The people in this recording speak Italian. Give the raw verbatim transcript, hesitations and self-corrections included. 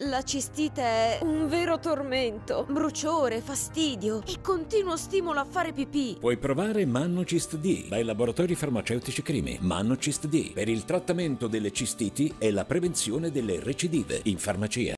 La cistite è un vero tormento. Bruciore, fastidio e continuo stimolo a fare pipì. Puoi provare Mannocist D dai laboratori farmaceutici Crimi. Mannocist D per il trattamento delle cistiti e la prevenzione delle recidive in farmacia.